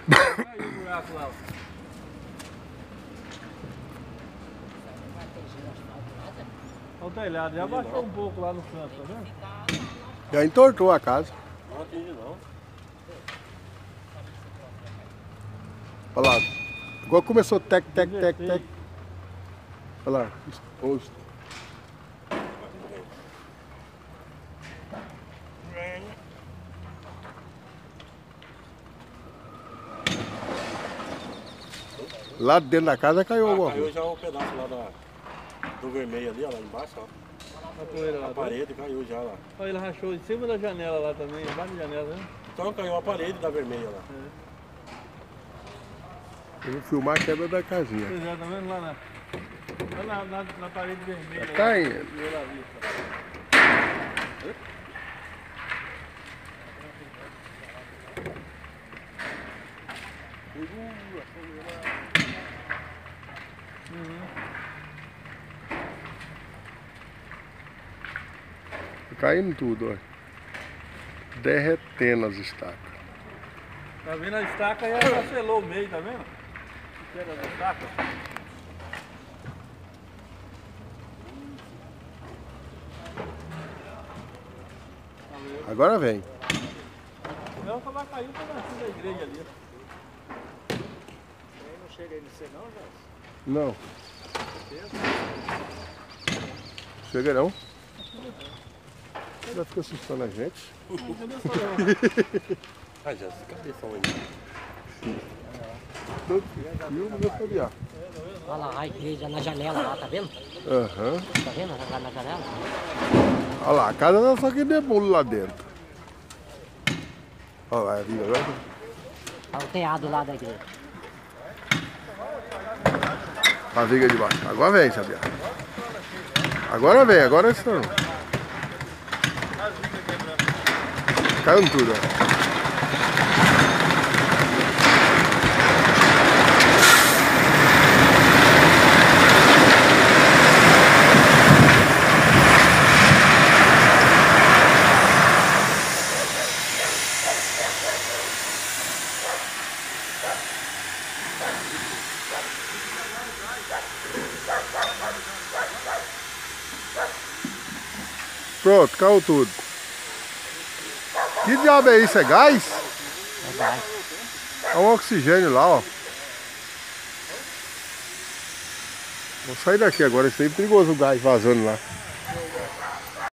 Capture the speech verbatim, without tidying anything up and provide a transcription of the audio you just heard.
Caiu o buraco lá. Olha o telhado, já baixou um pouco lá no canto, tá vendo? Já entortou a casa. Não atinge não. Olha lá. Igual começou tec, tec, tec, tec. Olha lá. Exposto. Lá dentro da casa caiu Ah, alguma caiu coisa. já um pedaço lá da, do vermelho ali, ó, lá embaixo, ó. A poeira lá. A parede caiu já lá. Olha, ele rachou em cima da janela lá também, embaixo da janela, né? Então caiu a parede da vermelha lá. Eu vou filmar a quebra da casinha. Pois é, tá vendo lá na, lá na, na, na parede vermelha. Tá lá, caindo. primeira vista. Tá caindo tudo, ó. Derretendo as estacas. Tá vendo a estaca e ela selou o meio, tá vendo? Que queda da estaca. Agora vem. Não, só vai cair um pedacinho da igreja ali. Aí não chega aí no C não, Jess? Não. Chega não. Já fica assustando a gente. Ah, já, esse cabeção aí. Todo filme vai sabiar. Olha lá a igreja na janela lá, tá vendo? Aham. Tá vendo na, na janela? Olha lá, a casa tá só que debolo lá dentro. Olha lá, viu agora? Olha o telhado lá da igreja. A viga de baixo. Agora vem, sabia? Agora vem, agora estão. Caiu tudo, ó. Pronto, caiu tudo. Que diabo é isso? É gás? É gás. É um oxigênio lá, ó. Vou sair daqui agora, isso aí é perigoso o gás vazando lá.